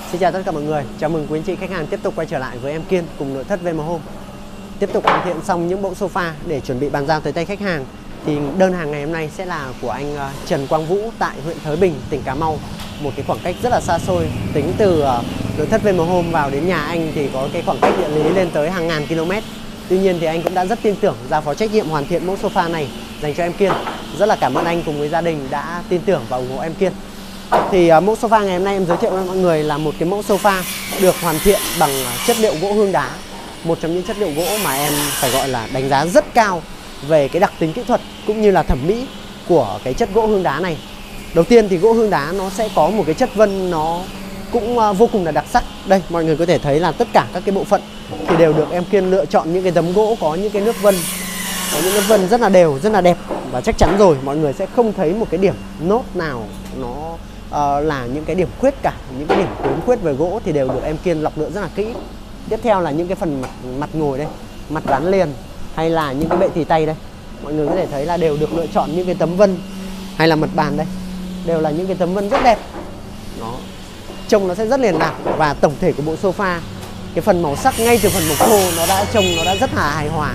Xin chào tất cả mọi người, chào mừng quý anh chị khách hàng tiếp tục quay trở lại với em Kiên cùng nội thất VM Home. Tiếp tục hoàn thiện xong những mẫu sofa để chuẩn bị bàn giao tới tay khách hàng. Thì đơn hàng ngày hôm nay sẽ là của anh Trần Quang Vũ tại huyện Thới Bình, tỉnh Cà Mau. Một cái khoảng cách rất là xa xôi, tính từ nội thất VM Home vào đến nhà anh thì có cái khoảng cách địa lý lên tới hàng ngàn km. Tuy nhiên thì anh cũng đã rất tin tưởng giao phó trách nhiệm hoàn thiện mẫu sofa này dành cho em Kiên. Rất là cảm ơn anh cùng với gia đình đã tin tưởng và ủng hộ em Kiên. Thì mẫu sofa ngày hôm nay em giới thiệu với mọi người là một cái mẫu sofa được hoàn thiện bằng chất liệu gỗ hương đá. Một trong những chất liệu gỗ mà em phải gọi là đánh giá rất cao về cái đặc tính kỹ thuật cũng như là thẩm mỹ của cái chất gỗ hương đá này. Đầu tiên thì gỗ hương đá nó sẽ có một cái chất vân nó cũng vô cùng là đặc sắc. Đây mọi người có thể thấy là tất cả các cái bộ phận thì đều được em Kiên lựa chọn những cái tấm gỗ có những cái nước vân, có những nước vân rất là đều, rất là đẹp. Và chắc chắn rồi mọi người sẽ không thấy một cái điểm nốt nào nó là những cái điểm khuyết cả. Những cái điểm khiếm khuyết về gỗ thì đều được em Kiên lọc lựa rất là kỹ. Tiếp theo là những cái phần mặt ngồi đây, mặt ván liền hay là những cái bệ tì tay đây, mọi người có thể thấy là đều được lựa chọn những cái tấm vân, hay là mặt bàn đây đều là những cái tấm vân rất đẹp. Đó, trông nó sẽ rất liền lạc. Và tổng thể của bộ sofa, cái phần màu sắc ngay từ phần mộc thô nó đã trông nó đã rất là hài hòa.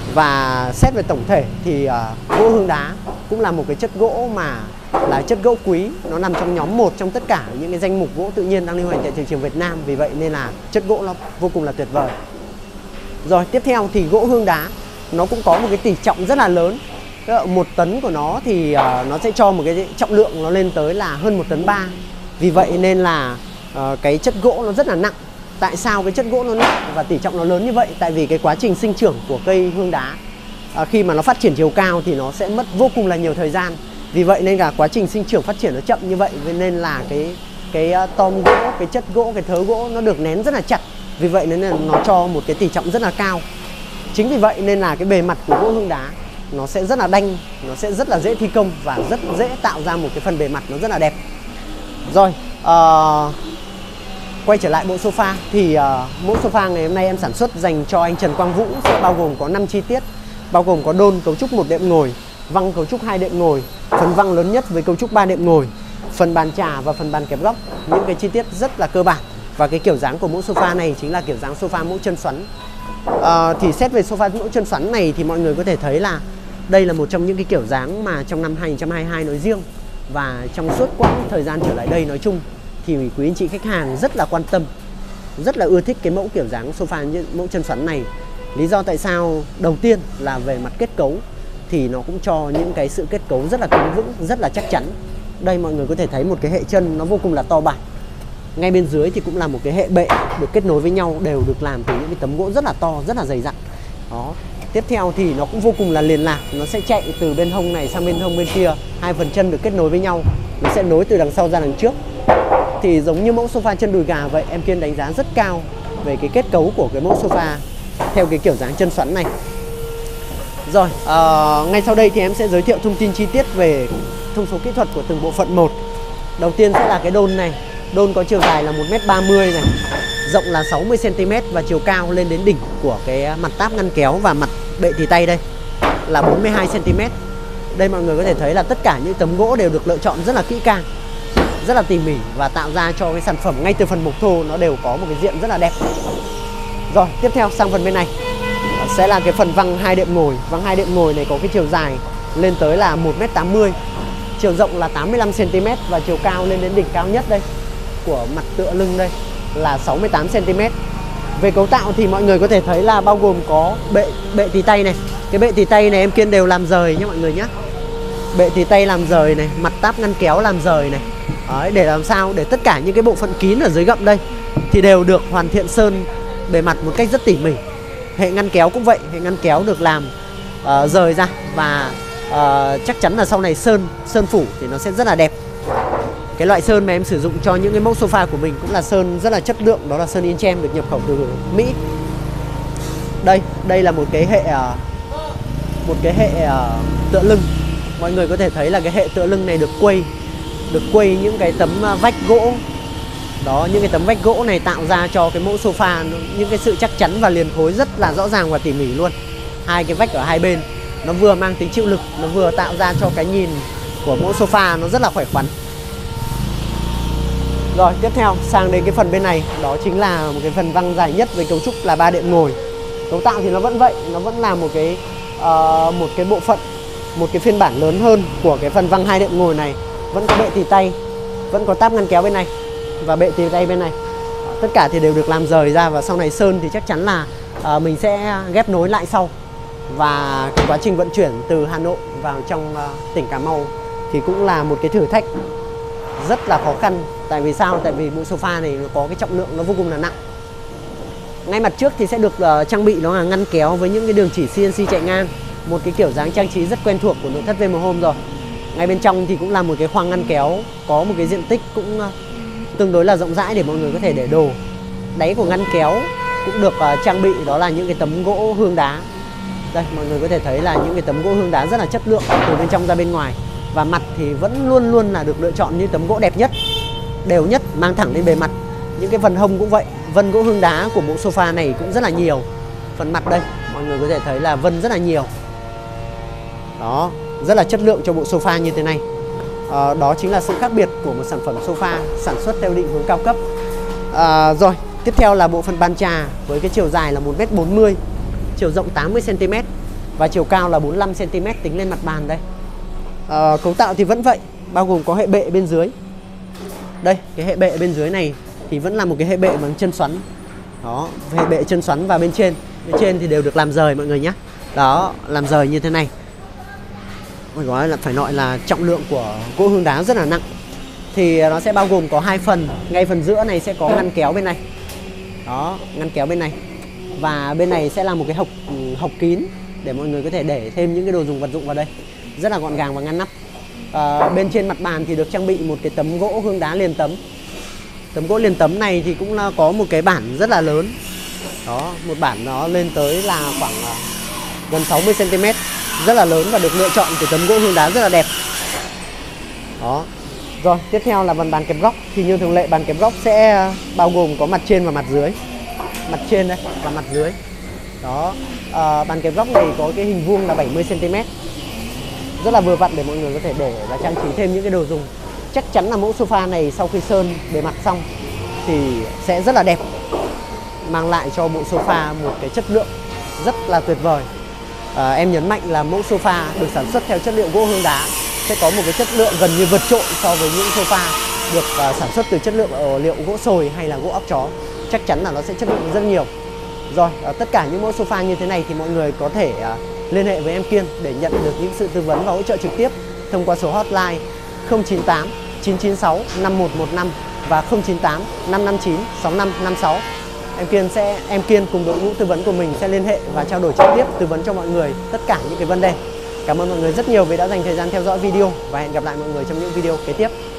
Và xét về tổng thể thì gỗ hương đá cũng là một cái chất gỗ mà là chất gỗ quý. Nó nằm trong nhóm 1 trong tất cả những cái danh mục gỗ tự nhiên đang lưu hành tại thị trường Việt Nam. Vì vậy nên là chất gỗ nó vô cùng là tuyệt vời. Rồi tiếp theo thì gỗ hương đá nó cũng có một cái tỷ trọng rất là lớn. 1 tấn của nó thì nó sẽ cho một cái trọng lượng nó lên tới là hơn 1,3 tấn. Vì vậy nên là cái chất gỗ nó rất là nặng. Tại sao cái chất gỗ nó nặng và tỷ trọng nó lớn như vậy? Tại vì cái quá trình sinh trưởng của cây hương đá khi mà nó phát triển chiều cao thì nó sẽ mất vô cùng là nhiều thời gian. Vì vậy nên là quá trình sinh trưởng phát triển nó chậm như vậy, nên là cái tom gỗ, cái chất gỗ, cái thớ gỗ nó được nén rất là chặt. Vì vậy nên là nó cho một cái tỷ trọng rất là cao. Chính vì vậy nên là cái bề mặt của gỗ hương đá nó sẽ rất là đanh, nó sẽ rất là dễ thi công và rất dễ tạo ra một cái phần bề mặt nó rất là đẹp. Rồi quay trở lại bộ sofa thì mẫu sofa ngày hôm nay em sản xuất dành cho anh Trần Quang Vũ sẽ bao gồm có 5 chi tiết, bao gồm có đôn cấu trúc 1 đệm ngồi, văng cấu trúc 2 đệm ngồi, phần văng lớn nhất với cấu trúc 3 đệm ngồi, phần bàn trà và phần bàn kẹp góc. Những cái chi tiết rất là cơ bản. Và cái kiểu dáng của mẫu sofa này chính là kiểu dáng sofa mẫu chân xoắn. Thì xét về sofa mẫu chân xoắn này thì mọi người có thể thấy là đây là một trong những cái kiểu dáng mà trong năm 2022 nói riêng và trong suốt quãng thời gian trở lại đây nói chung thì quý anh chị khách hàng rất là quan tâm, rất là ưa thích cái mẫu kiểu dáng sofa như mẫu chân xoắn này. Lý do tại sao? Đầu tiên là về mặt kết cấu thì nó cũng cho những cái sự kết cấu rất là cứng vững, rất là chắc chắn. Đây mọi người có thể thấy một cái hệ chân nó vô cùng là to bản. Ngay bên dưới thì cũng là một cái hệ bệ được kết nối với nhau, đều được làm từ những cái tấm gỗ rất là to, rất là dày dặn. Đó. Tiếp theo thì nó cũng vô cùng là liền lạc, nó sẽ chạy từ bên hông này sang bên hông bên kia, 2 phần chân được kết nối với nhau, nó sẽ nối từ đằng sau ra đằng trước. Thì giống như mẫu sofa chân đùi gà vậy, em Kiên đánh giá rất cao về cái kết cấu của cái mẫu sofa theo cái kiểu dáng chân xoắn này. Rồi, ngay sau đây thì em sẽ giới thiệu thông tin chi tiết về thông số kỹ thuật của từng bộ phận một. Đầu tiên sẽ là cái đôn này. Đôn có chiều dài là 1,30 m này, rộng là 60 cm và chiều cao lên đến đỉnh của cái mặt táp ngăn kéo và mặt bệ tì tay đây là 42 cm. Đây mọi người có thể thấy là tất cả những tấm gỗ đều được lựa chọn rất là kỹ càng, rất là tỉ mỉ và tạo ra cho cái sản phẩm ngay từ phần mộc thô nó đều có một cái diện rất là đẹp. Rồi, tiếp theo sang phần bên này sẽ là cái phần văng 2 đệm ngồi. Văng 2 đệm ngồi này có cái chiều dài lên tới là 1,80 m, chiều rộng là 85 cm và chiều cao lên đến đỉnh cao nhất đây của mặt tựa lưng đây là 68 cm. Về cấu tạo thì mọi người có thể thấy là bao gồm có bệ tì tay này. Cái bệ tì tay này em Kiên đều làm rời nhé mọi người nhé. Bệ tì tay làm rời này, mặt táp ngăn kéo làm rời này. Đấy, để làm sao để tất cả những cái bộ phận kín ở dưới gầm đây thì đều được hoàn thiện sơn bề mặt một cách rất tỉ mỉ. Hệ ngăn kéo cũng vậy, hệ ngăn kéo được làm rời ra và chắc chắn là sau này sơn phủ thì nó sẽ rất là đẹp. Cái loại sơn mà em sử dụng cho những cái mẫu sofa của mình cũng là sơn rất là chất lượng, đó là sơn Inchem được nhập khẩu từ Mỹ. Đây là một cái hệ tựa lưng. Mọi người có thể thấy là cái hệ tựa lưng này được quây những cái tấm vách gỗ. Đó, những cái tấm vách gỗ này tạo ra cho cái mẫu sofa những cái sự chắc chắn và liền khối rất là rõ ràng và tỉ mỉ luôn. Hai cái vách ở hai bên nó vừa mang tính chịu lực, nó vừa tạo ra cho cái nhìn của mẫu sofa nó rất là khỏe khoắn. Rồi tiếp theo sang đến cái phần bên này, đó chính là một cái phần văng dài nhất với cấu trúc là 3 đệm ngồi. Cấu tạo thì nó vẫn vậy, nó vẫn là một cái bộ phận, một cái phiên bản lớn hơn của cái phần văng 2 đệm ngồi này. Vẫn có bệ tì tay, vẫn có táp ngăn kéo bên này và bệ tì tay bên này. Tất cả thì đều được làm rời ra, và sau này sơn thì chắc chắn là mình sẽ ghép nối lại sau. Và cái quá trình vận chuyển từ Hà Nội vào trong tỉnh Cà Mau thì cũng là một cái thử thách rất là khó khăn. Tại vì sao? Tại vì bộ sofa này nó có cái trọng lượng nó vô cùng là nặng. Ngay mặt trước thì sẽ được trang bị nó là ngăn kéo với những cái đường chỉ CNC chạy ngang, một cái kiểu dáng trang trí rất quen thuộc của nội thất VM Home rồi. Ngay bên trong thì cũng là một cái khoang ngăn kéo có một cái diện tích cũng tương đối là rộng rãi để mọi người có thể để đồ. Đáy của ngăn kéo cũng được trang bị đó là những cái tấm gỗ hương đá. Đây, mọi người có thể thấy là những cái tấm gỗ hương đá rất là chất lượng từ bên trong ra bên ngoài. Và mặt thì vẫn luôn luôn là được lựa chọn như tấm gỗ đẹp nhất, đều nhất, mang thẳng lên bề mặt. Những cái phần hông cũng vậy, vân gỗ hương đá của bộ sofa này cũng rất là nhiều. Phần mặt đây, mọi người có thể thấy là vân rất là nhiều. Đó, rất là chất lượng cho bộ sofa như thế này. Đó chính là sự khác biệt của một sản phẩm sofa sản xuất theo định hướng cao cấp. Rồi, tiếp theo là bộ phận bàn trà với cái chiều dài là 1m40, chiều rộng 80cm và chiều cao là 45cm tính lên mặt bàn đây. Cấu tạo thì vẫn vậy, bao gồm có hệ bệ bên dưới. Đây, cái hệ bệ bên dưới này thì vẫn là một cái hệ bệ bằng chân xoắn. Đó, hệ bệ chân xoắn, và bên trên thì đều được làm rời mọi người nhé. Đó, làm rời như thế này. Gọi là phải nói là trọng lượng của gỗ hương đá rất là nặng. Thì nó sẽ bao gồm có 2 phần. Ngay phần giữa này sẽ có ngăn kéo bên này. Đó, ngăn kéo bên này. Và bên này sẽ là một cái hộc kín để mọi người có thể để thêm những cái đồ dùng vật dụng vào đây. Rất là gọn gàng và ngăn nắp. Bên trên mặt bàn thì được trang bị một cái tấm gỗ hương đá liền tấm. Tấm gỗ liền tấm này thì cũng có một cái bản rất là lớn. Đó, một bản nó lên tới là khoảng gần 60cm, rất là lớn và được lựa chọn cái tấm gỗ hương đá rất là đẹp. Đó. Rồi, tiếp theo là phần bàn kẹp góc. Thì như thường lệ bàn kẹp góc sẽ bao gồm có mặt trên và mặt dưới. Mặt trên đây và mặt dưới. Đó, bàn kẹp góc này có cái hình vuông là 70cm. Rất là vừa vặn để mọi người có thể để và trang trí thêm những cái đồ dùng. Chắc chắn là mẫu sofa này sau khi sơn bề mặt xong thì sẽ rất là đẹp, mang lại cho bộ sofa một cái chất lượng rất là tuyệt vời. Em nhấn mạnh là mẫu sofa được sản xuất theo chất liệu gỗ hương đá sẽ có một cái chất lượng gần như vượt trội so với những sofa được sản xuất từ chất lượng liệu gỗ sồi hay là gỗ óc chó. Chắc chắn là nó sẽ chất lượng rất nhiều. Rồi, tất cả những mẫu sofa như thế này thì mọi người có thể liên hệ với em Kiên để nhận được những sự tư vấn và hỗ trợ trực tiếp thông qua số hotline 098 996 5115 và 098 559 6556. Em Kiên cùng đội ngũ tư vấn của mình sẽ liên hệ và trao đổi trực tiếp, tư vấn cho mọi người tất cả những cái vấn đề. Cảm ơn mọi người rất nhiều vì đã dành thời gian theo dõi video và hẹn gặp lại mọi người trong những video kế tiếp.